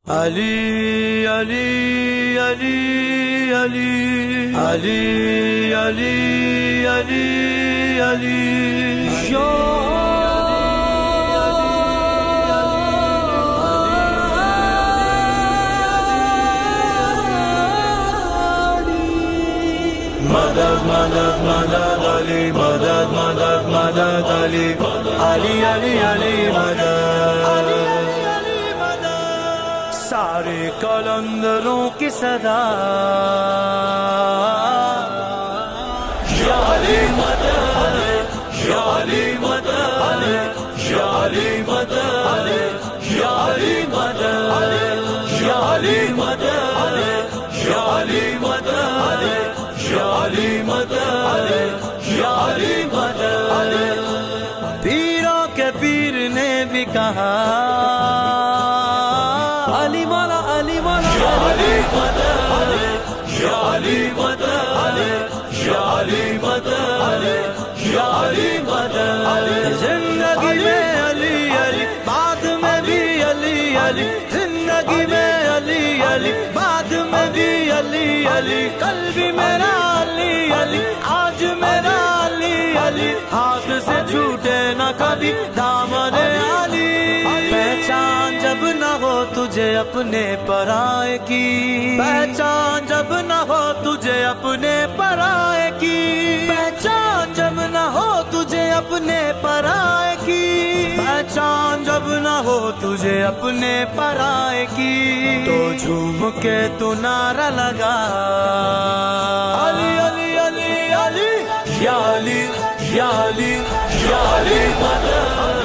علی علی علی علی علی علی علی علی مدد مدد مدد علی مدد مدد مدد علی علی علی علی مدد سارے قلندروں کی صدا یا علی مدد یا علی مدد یا علی مدد یا علی مدد یا علی مدد یا علی مدد یا علی مدد یا علی مدد پیروں کے پیر نے بھی کہا علی مولا علی مولا یا علی مدد یا علی مدد یا علی مدد یا علی مدد زندگی میں علی علی بعد میں بھی علی علی زندگی میں علی علی بعد میں بھی علی علی کل بھی میرا علی علی آج میرا علی علی ہاتھ سے چھوٹے نہ کبھی دامن علی پہچان جب نہ ہو تجھے اپنے پرائے کی پہچان جب نہ ہو تجھے اپنے پرائے کی پہچان جب نہ ہو تجھے اپنے پرائے کی پہچان جب نہ ہو تجھے اپنے پرائے کی تو جھوم کے تو نعرہ لگا علی علی علی علی یا علی یا علی یا علی مدد